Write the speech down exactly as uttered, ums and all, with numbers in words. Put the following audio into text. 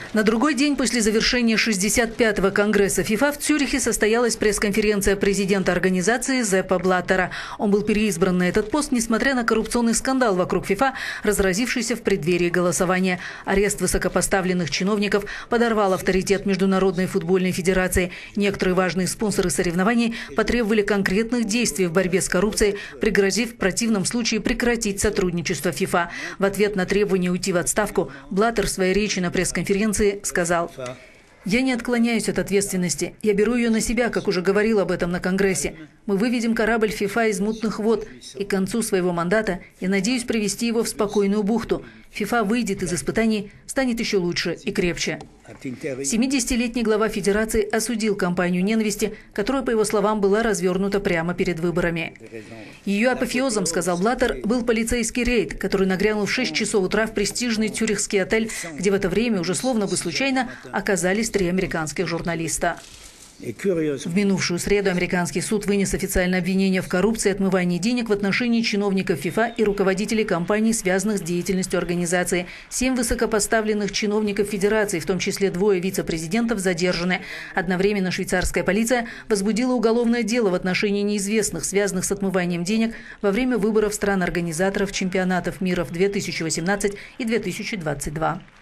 На другой день после завершения шестьдесят пятого Конгресса ФИФА в Цюрихе состоялась пресс-конференция президента организации Зеппа Блаттера. Он был переизбран на этот пост, несмотря на коррупционный скандал вокруг ФИФА, разразившийся в преддверии голосования. Арест высокопоставленных чиновников подорвал авторитет Международной футбольной федерации. Некоторые важные спонсоры соревнований потребовали конкретных действий в борьбе с коррупцией, пригрозив в противном случае прекратить сотрудничество ФИФА. В ответ на требование уйти в отставку Блаттер в своей речи на пресс-конференции сказал: «Я не отклоняюсь от ответственности. Я беру ее на себя, как уже говорил об этом на Конгрессе. Мы выведем корабль ФИФА из мутных вод, и к концу своего мандата я надеюсь привести его в спокойную бухту. ФИФА выйдет из испытаний, станет еще лучше и крепче». семидесятилетний глава федерации осудил кампанию ненависти, которая, по его словам, была развернута прямо перед выборами. Ее апофеозом, сказал Блаттер, был полицейский рейд, который нагрянул в шесть часов утра в престижный цюрихский отель, где в это время уже словно бы случайно оказались три американских журналиста. В минувшую среду американский суд вынес официальное обвинение в коррупции и отмывании денег в отношении чиновников ФИФА и руководителей компаний, связанных с деятельностью организации. Семь высокопоставленных чиновников федерации, в том числе двое вице-президентов, задержаны. Одновременно швейцарская полиция возбудила уголовное дело в отношении неизвестных, связанных с отмыванием денег во время выборов стран-организаторов чемпионатов мира в две тысячи восемнадцатом и две тысячи двадцать втором.